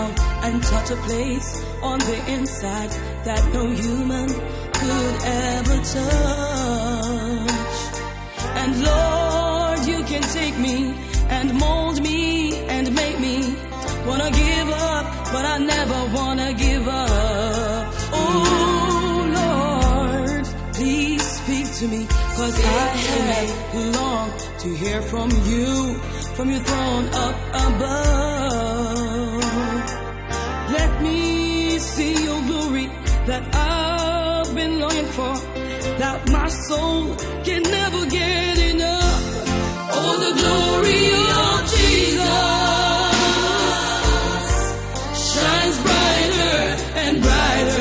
down and touch a place on the inside that no human could ever touch. And Lord, you can take me and mold me and make me wanna give up, but I never wanna give up. Oh Lord, please speak to me, 'cause I have longed to hear from your throne up above. Let me see your glory that I've been longing for, that my soul can never get enough. Oh, the glory of Jesus shines brighter and brighter